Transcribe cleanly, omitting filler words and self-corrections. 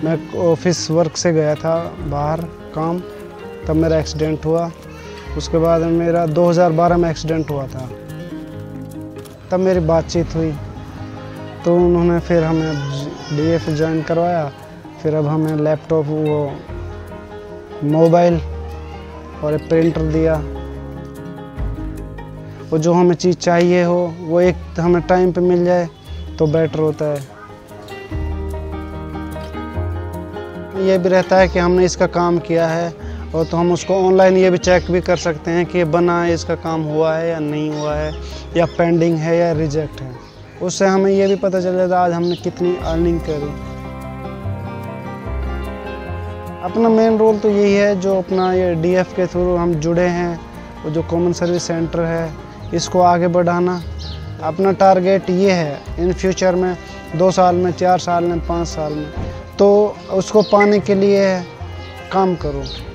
मैं office work से गया था बाहर काम, तब मेरा एक्सीडेंट हुआ। उसके बाद मेरा 2012 में एक्सीडेंट हुआ था, तब मेरी बातचीत हुई तो उन्होंने फिर हमें DF ज्वाइन करवाया। फिर अब हमें लैपटॉप, वो मोबाइल और एक प्रिंटर दिया। वो जो हमें चीज़ चाहिए हो वो एक हमें टाइम पे मिल जाए तो बेटर होता है। ये भी रहता है कि हमने इसका काम किया है और तो हम उसको ऑनलाइन ये भी चेक भी कर सकते हैं कि बना है, इसका काम हुआ है या नहीं हुआ है, या पेंडिंग है या रिजेक्ट है। उससे हमें ये भी पता चल जाता है आज हमने कितनी अर्निंग करी। अपना मेन रोल तो यही है, जो अपना ये DF के थ्रू हम जुड़े हैं, वो जो कॉमन सर्विस सेंटर है इसको आगे बढ़ाना। अपना टारगेट ये है इन फ्यूचर में 2 साल में, 4 साल में, 5 साल में, तो उसको पाने के लिए काम करो।